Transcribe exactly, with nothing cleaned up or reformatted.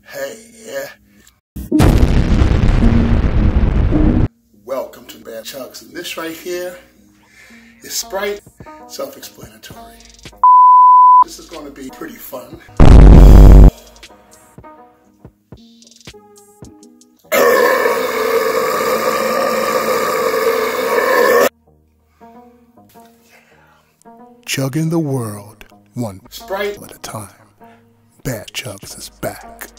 Hey, yeah. Welcome to BadlandsChugs, and this right here is Sprite, self-explanatory. This is going to be pretty fun. Chugging the world, one Sprite at a time. BadlandsChugs is back.